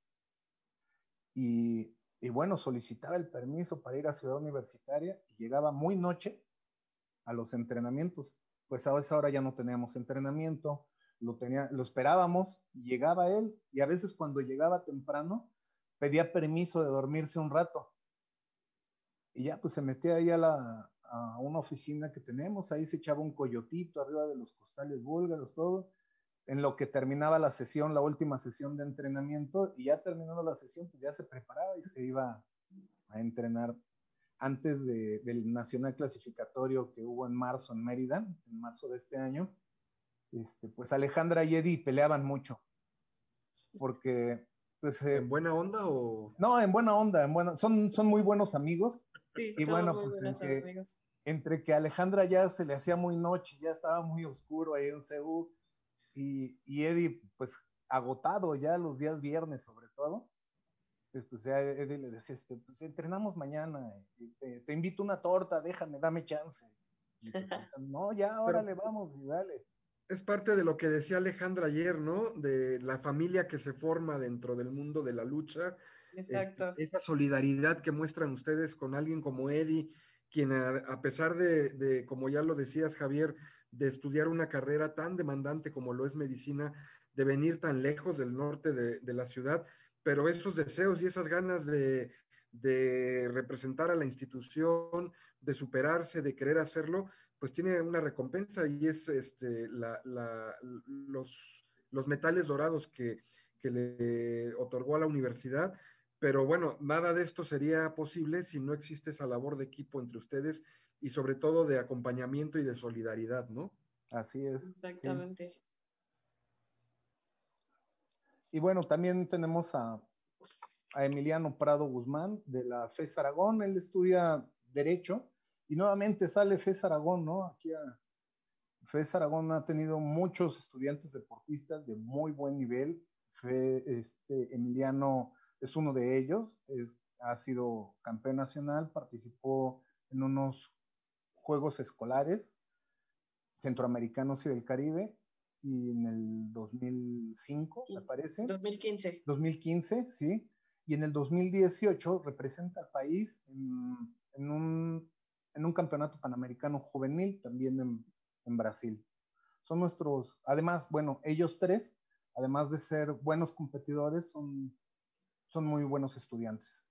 y, y bueno, solicitaba el permiso para ir a Ciudad Universitaria y llegaba muy noche a los entrenamientos. Pues a esa hora ya no teníamos entrenamiento, lo, tenía, lo esperábamos, y llegaba él, y a veces cuando llegaba temprano, pedía permiso de dormirse un rato. Y ya pues se metía ahí a, la, a una oficina que tenemos, ahí se echaba un coyotito arriba de los costales búlgaros, todo, en lo que terminaba la sesión, la última sesión de entrenamiento, y ya terminando la sesión, pues ya se preparaba y se iba a entrenar antes de, del nacional clasificatorio que hubo en marzo en Mérida, en marzo de este año. Este, pues Alejandra y Eddie peleaban mucho, porque, pues, ¿En eh, buena onda o...? no, en buena onda, en buena, son, son muy buenos amigos, Sí, y somos bueno, muy pues buenos entre, amigos. entre que a Alejandra ya se le hacía muy noche, ya estaba muy oscuro ahí en C U, y, y Eddie, pues, agotado ya los días viernes sobre todo, pues, pues ya Eddie le decía, este, pues entrenamos mañana, te, te invito una torta, déjame, dame chance. Y pues, no, ya, Pero órale, vamos, y dale. es parte de lo que decía Alejandra ayer, ¿no? De la familia que se forma dentro del mundo de la lucha, este, Exacto. esa solidaridad que muestran ustedes con alguien como Eddie, quien a, a pesar de, de, como ya lo decías, Javier, de estudiar una carrera tan demandante como lo es medicina, de venir tan lejos del norte de, de la ciudad, pero esos deseos y esas ganas de, de representar a la institución, de superarse, de querer hacerlo, pues tiene una recompensa y es este, la, la, los, los metales dorados que, que le otorgó a la universidad. Pero bueno, nada de esto sería posible si no existe esa labor de equipo entre ustedes y sobre todo de acompañamiento y de solidaridad, ¿no? Así es, sí. Exactamente. Y bueno, también tenemos a, a Emiliano Prado Guzmán de la FES Aragón, él estudia Derecho, y nuevamente sale FES Aragón, ¿no? Aquí a, FES Aragón ha tenido muchos estudiantes deportistas de muy buen nivel. Fe, este, Emiliano es uno de ellos, es, ha sido campeón nacional, participó en unos Juegos Escolares Centroamericanos y del Caribe, y en el dos mil cinco, me parece, dos mil quince. dos mil quince, sí, y en el dos mil dieciocho representa al país en, en, un, en un campeonato panamericano juvenil, también en, en Brasil. Son nuestros, además, bueno, ellos tres, además de ser buenos competidores, son, son muy buenos estudiantes.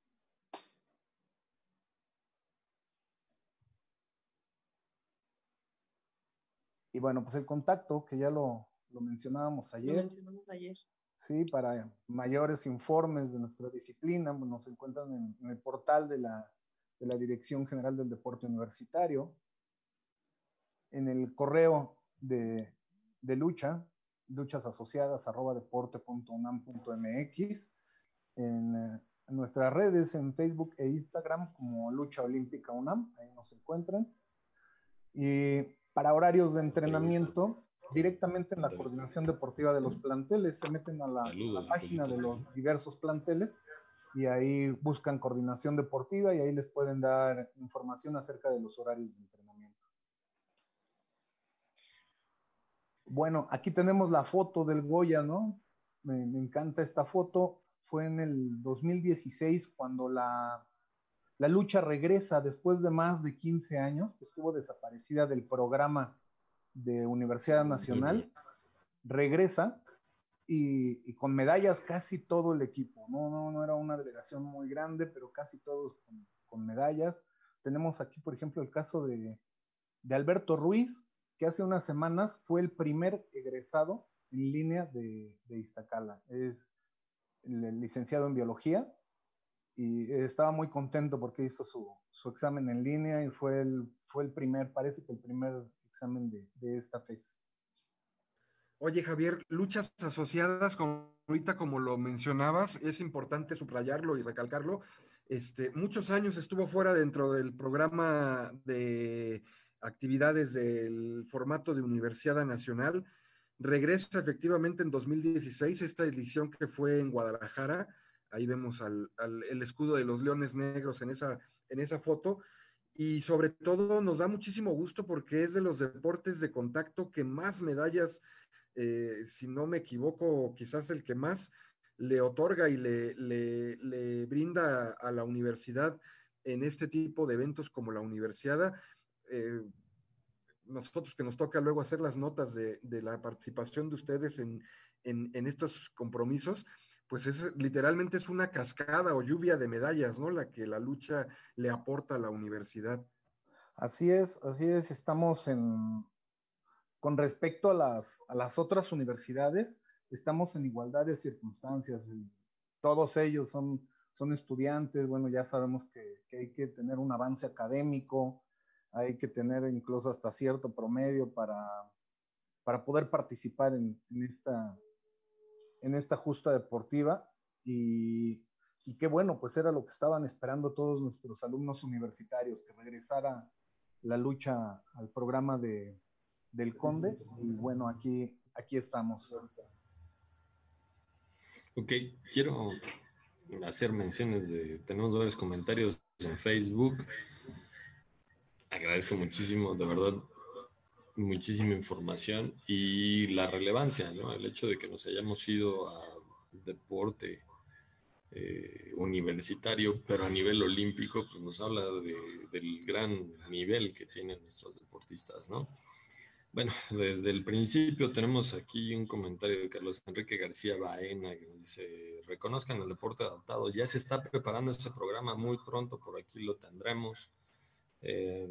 Y bueno, pues el contacto, que ya lo, lo mencionábamos Lo ayer, mencionamos ayer. sí, para mayores informes de nuestra disciplina, pues nos encuentran en, en el portal de la, de la Dirección General del Deporte Universitario, en el correo de, de lucha, luchas asociadas arroba deporte punto unam punto mx, en, eh, en nuestras redes, en Facebook e Instagram como Lucha Olímpica UNAM, ahí nos encuentran. Y para horarios de entrenamiento, directamente en la coordinación deportiva de los planteles, se meten a la, a la página de los diversos planteles y ahí buscan coordinación deportiva y ahí les pueden dar información acerca de los horarios de entrenamiento. Bueno, aquí tenemos la foto del Goya, ¿no? Me, me encanta esta foto. Fue en el dos mil dieciséis cuando la, la lucha regresa después de más de quince años, que estuvo desaparecida del programa de Universidad Nacional, regresa y, y con medallas casi todo el equipo. No, no, no era una delegación muy grande, pero casi todos con, con medallas. Tenemos aquí, por ejemplo, el caso de, de Alberto Ruiz, que hace unas semanas fue el primer egresado en línea de, de Iztacala. Es el licenciado en biología y estaba muy contento porque hizo su, su examen en línea y fue el, fue el primer, parece que el primer examen de, de esta F E S. Oye, Javier, luchas asociadas, como ahorita como lo mencionabas, es importante subrayarlo y recalcarlo. Este, muchos años estuvo fuera dentro del programa de actividades del formato de Universidad Nacional. Regresa efectivamente en dos mil dieciséis, esta edición que fue en Guadalajara. Ahí vemos al, al, el escudo de los Leones Negros en esa, en esa foto. Y sobre todo nos da muchísimo gusto porque es de los deportes de contacto que más medallas, eh, si no me equivoco, quizás el que más le otorga y le, le, le brinda a la universidad en este tipo de eventos como la universidad. Eh, nosotros que nos toca luego hacer las notas de, de la participación de ustedes en, en, en, estos compromisos, pues es literalmente es una cascada o lluvia de medallas, ¿no? La que la lucha le aporta a la universidad. Así es, así es, estamos en, con respecto a las, a las otras universidades, estamos en igualdad de circunstancias. Todos ellos son, son estudiantes, bueno, ya sabemos que, que hay que tener un avance académico, hay que tener incluso hasta cierto promedio para, para poder participar en, en, esta, en esta justa deportiva. Y, y qué bueno, pues era lo que estaban esperando todos nuestros alumnos universitarios, que regresara la lucha al programa de, del Conde, y bueno, aquí, aquí estamos. Ok, quiero hacer menciones de, tenemos varios comentarios en Facebook. Agradezco muchísimo, de verdad, muchísima información y la relevancia, ¿no? El hecho de que nos hayamos ido a deporte eh, universitario, pero a nivel olímpico, pues nos habla de, del gran nivel que tienen nuestros deportistas, ¿no? Bueno, desde el principio tenemos aquí un comentario de Carlos Enrique García Baena que nos dice, reconozcan el deporte adaptado, ya se está preparando ese programa muy pronto, por aquí lo tendremos. Eh,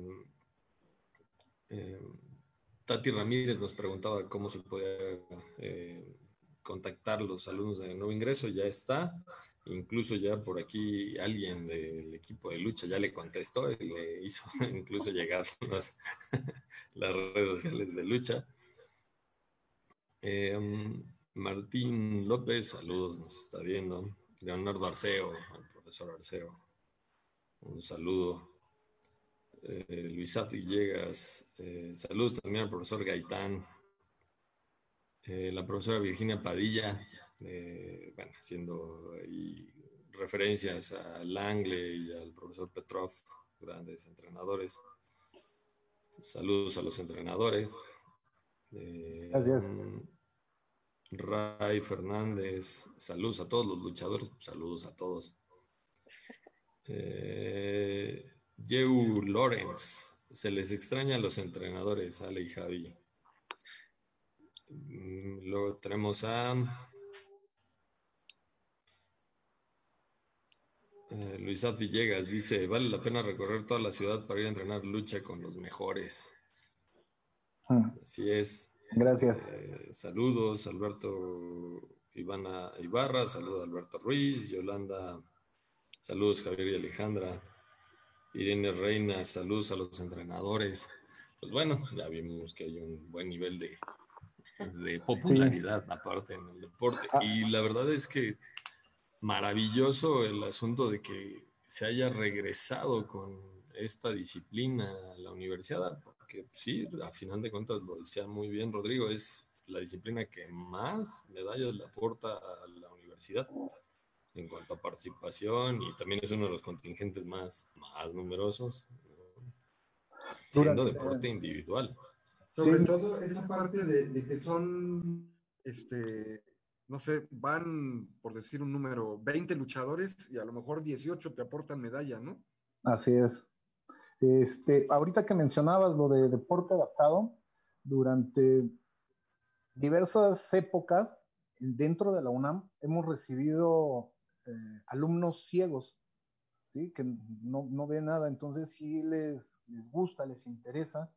eh, Tati Ramírez nos preguntaba cómo se podía eh, contactar los alumnos de nuevo ingreso, ya está. Incluso ya por aquí alguien del equipo de lucha ya le contestó y le hizo incluso llegar las, las redes sociales de lucha. Eh, Martín López, saludos, nos está viendo. Leonardo Arceo, al profesor Arceo, un saludo. Eh, Luisa Villegas, eh, saludos también al profesor Gaitán. Eh, la profesora Virginia Padilla, eh, bueno, haciendo ahí referencias a Langle y al profesor Petrov, grandes entrenadores. Saludos a los entrenadores. Eh, Gracias. Ray Fernández, saludos a todos los luchadores, saludos a todos. Eh, Yeu Lawrence, se les extraña a los entrenadores, Ale y Javi. Luego tenemos a eh, Luisa Villegas, dice, vale la pena recorrer toda la ciudad para ir a entrenar lucha con los mejores. Hmm. Así es. Gracias. Eh, saludos, Alberto Ivana Ibarra, saludos a Alberto Ruiz, Yolanda, saludos Javier y Alejandra, Irene Reina, saludos a los entrenadores. Pues bueno, ya vimos que hay un buen nivel de, de popularidad, sí, aparte en el deporte. Ah. Y la verdad es que maravilloso el asunto de que se haya regresado con esta disciplina a la universidad, porque sí, a final de cuentas lo decía muy bien Rodrigo, es la disciplina que más medallas le aporta a la universidad en cuanto a participación y también es uno de los contingentes más, más numerosos, siendo Durante, deporte individual. Sobre sí. todo esa parte de, de que son, este, no sé, van, por decir un número, veinte luchadores y a lo mejor dieciocho te aportan medalla, ¿no? Así es. Este, ahorita que mencionabas lo de deporte adaptado, durante diversas épocas dentro de la UNAM hemos recibido eh, alumnos ciegos, ¿sí? Que no, no ven nada, entonces sí les, les gusta, les interesa,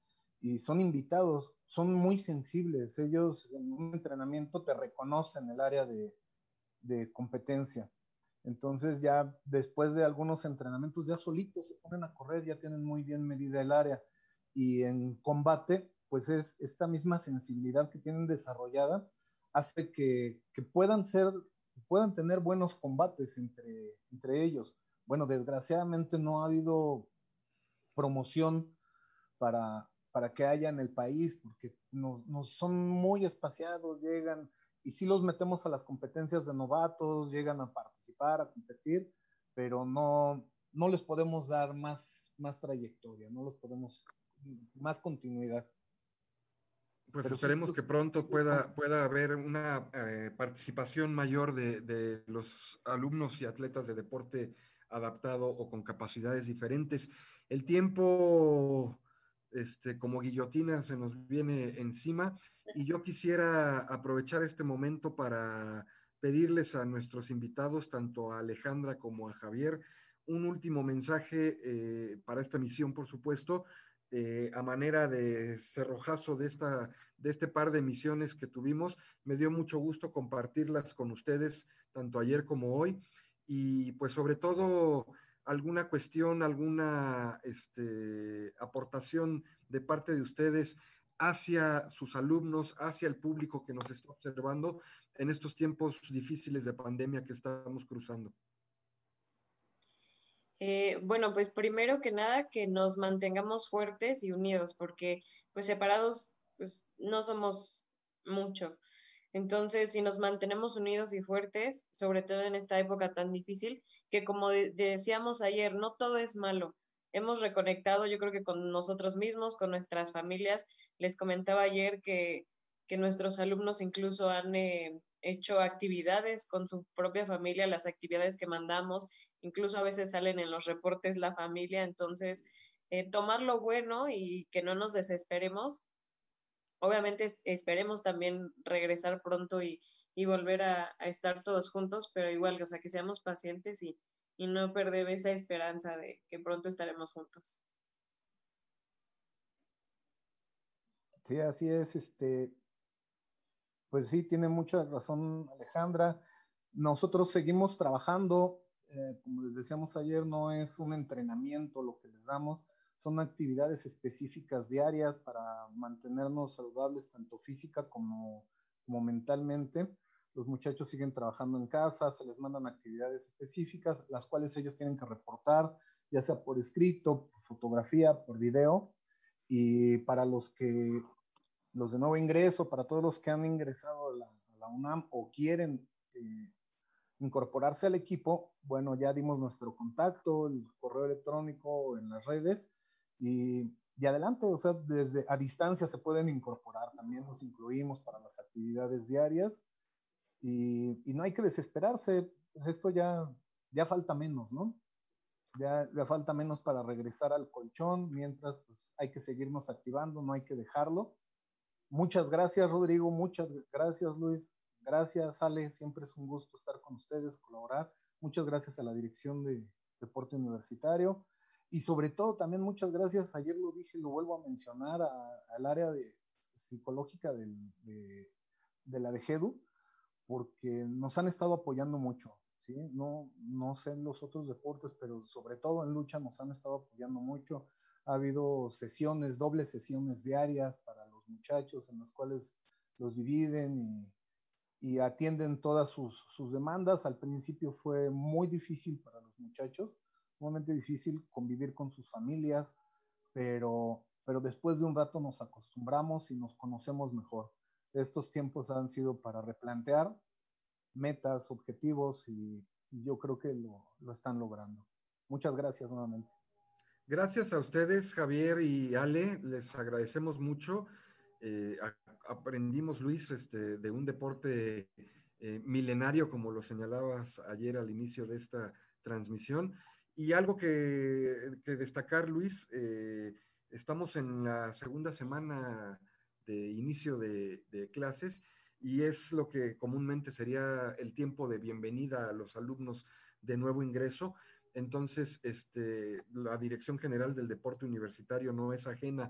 y son invitados, son muy sensibles. Ellos en un entrenamiento te reconocen el área de, de competencia. Entonces ya después de algunos entrenamientos ya solitos se ponen a correr, ya tienen muy bien medida el área. Y en combate, pues es esta misma sensibilidad que tienen desarrollada hace que, que puedan ser, puedan tener buenos combates entre, entre ellos. Bueno, desgraciadamente no ha habido promoción para, para que haya en el país, porque nos, nos son muy espaciados, llegan, y sí los metemos a las competencias de novatos, llegan a participar, a competir, pero no, no les podemos dar más, más trayectoria, no los podemos, más continuidad. Pues Pero sí, esperemos los, que pronto pueda, pueda haber una eh, participación mayor de, de los alumnos y atletas de deporte adaptado o con capacidades diferentes. El tiempo, este, como guillotina, se nos viene encima y yo quisiera aprovechar este momento para pedirles a nuestros invitados, tanto a Alejandra como a Javier, un último mensaje eh, para esta misión, por supuesto, eh, a manera de cerrojazo de, esta, de este par de misiones que tuvimos. Me dio mucho gusto compartirlas con ustedes, tanto ayer como hoy, y pues sobre todo alguna cuestión, alguna este, aportación de parte de ustedes hacia sus alumnos, hacia el público que nos está observando en estos tiempos difíciles de pandemia que estamos cruzando. Eh, bueno, pues primero que nada que nos mantengamos fuertes y unidos, porque pues separados pues no somos mucho. Entonces, si nos mantenemos unidos y fuertes, sobre todo en esta época tan difícil, que como de decíamos ayer, no todo es malo. Hemos reconectado, yo creo que con nosotros mismos, con nuestras familias. Les comentaba ayer que, que nuestros alumnos incluso han eh, hecho actividades con su propia familia, las actividades que mandamos, incluso a veces salen en los reportes la familia. Entonces, eh, tomar lo bueno y que no nos desesperemos. Obviamente esperemos también regresar pronto y, y volver a, a, estar todos juntos, pero igual, o sea, que seamos pacientes y, y no perder esa esperanza de que pronto estaremos juntos. Sí, así es, este, pues sí, tiene mucha razón Alejandra. Nosotros seguimos trabajando, eh, como les decíamos ayer, no es un entrenamiento lo que les damos, son actividades específicas diarias para mantenernos saludables tanto física como, como mentalmente. Los muchachos siguen trabajando en casa, se les mandan actividades específicas, las cuales ellos tienen que reportar, ya sea por escrito, por fotografía, por video. Y para los que, los de nuevo ingreso, para todos los que han ingresado a la, a la UNAM o quieren eh, incorporarse al equipo, bueno, ya dimos nuestro contacto, el correo electrónico en las redes y, y adelante, o sea, desde a distancia se pueden incorporar, también nos incluimos para las actividades diarias y, y no hay que desesperarse, pues esto ya, ya falta menos, ¿no? Ya, ya falta menos para regresar al colchón, mientras pues hay que seguirnos activando, no hay que dejarlo. Muchas gracias, Rodrigo, muchas gracias, Luis. Gracias, Ale, siempre es un gusto estar con ustedes, colaborar. Muchas gracias a la dirección de Deporte Universitario y sobre todo también muchas gracias, ayer lo dije y lo vuelvo a mencionar, a, al área de, psicológica del, de, de la de GEDU, porque nos han estado apoyando mucho, ¿sí? No, no sé en los otros deportes, pero sobre todo en lucha nos han estado apoyando mucho. Ha habido sesiones, dobles sesiones diarias para los muchachos en las cuales los dividen y y atienden todas sus, sus demandas. Al principio fue muy difícil para los muchachos, sumamente difícil convivir con sus familias, pero, pero después de un rato nos acostumbramos y nos conocemos mejor. Estos tiempos han sido para replantear metas, objetivos y, y yo creo que lo, lo están logrando. Muchas gracias nuevamente. Gracias a ustedes, Javier y Ale, les agradecemos mucho. Eh, a, aprendimos, Luis, este, de un deporte eh, milenario, como lo señalabas ayer al inicio de esta transmisión. Y algo que, que destacar, Luis, eh, estamos en la segunda semana de inicio de, de clases y es lo que comúnmente sería el tiempo de bienvenida a los alumnos de nuevo ingreso. Entonces, este, la Dirección General del Deporte Universitario no es ajena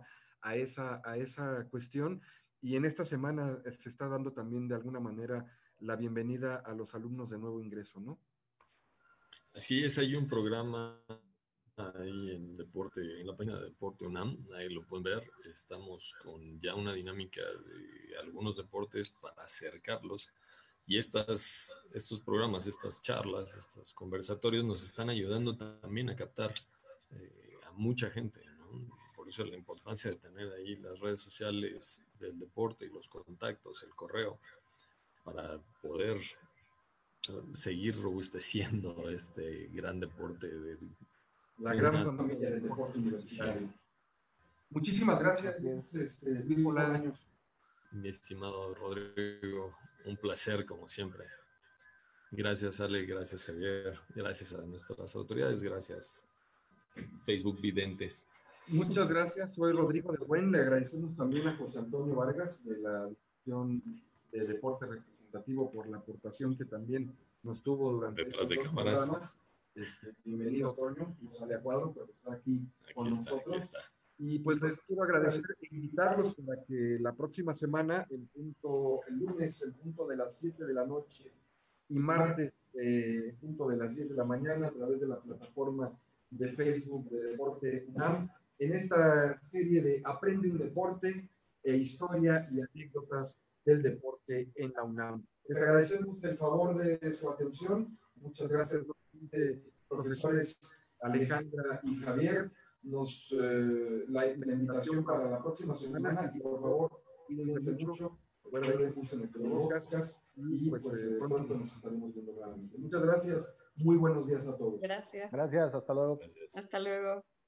a esa, a esa cuestión. Y en esta semana se está dando también de alguna manera la bienvenida a los alumnos de nuevo ingreso, ¿no? Así es, hay un programa ahí en Deporte, en la página de Deporte UNAM, ahí lo pueden ver. Estamos con ya una dinámica de algunos deportes para acercarlos. Y estas, estos programas, estas charlas, estos conversatorios nos están ayudando también a captar eh, a mucha gente, ¿no? Por eso la importancia de tener ahí las redes sociales del deporte y los contactos, el correo, para poder seguir robusteciendo este gran deporte de la gran una, familia del deporte universitario. Sí. Muchísimas gracias, este, Luis Bolaños. Mi estimado Rodrigo, un placer como siempre. Gracias, Ale, gracias, Javier, gracias a nuestras autoridades, gracias, Facebook Videntes. Muchas gracias, soy Rodrigo de Buen. Le agradecemos también a José Antonio Vargas de la División de Deporte Representativo por la aportación que también nos tuvo durante detrás de estos cámaras. Programas. Este, bienvenido, Toño, no sale a cuadro, pero está aquí, aquí con está, nosotros. Aquí está. Y pues les quiero agradecer e invitarlos para que la próxima semana, el, punto, el lunes, el punto de las siete de la noche y martes, eh, el punto de las diez de la mañana, a través de la plataforma de Facebook de Deporte UNAM, en esta serie de Aprende un Deporte e historia y anécdotas del deporte en la UNAM. Les agradecemos el favor de su atención. Muchas gracias, profesores Alejandra y Javier. Nos, eh, la, la invitación para la próxima semana y por favor, cuídense mucho, recuerden que en el podcast y pues, pues eh, pronto nos estaremos viendo nuevamente. Muchas gracias, muy buenos días a todos. Gracias. Gracias, hasta luego. Gracias. Hasta luego.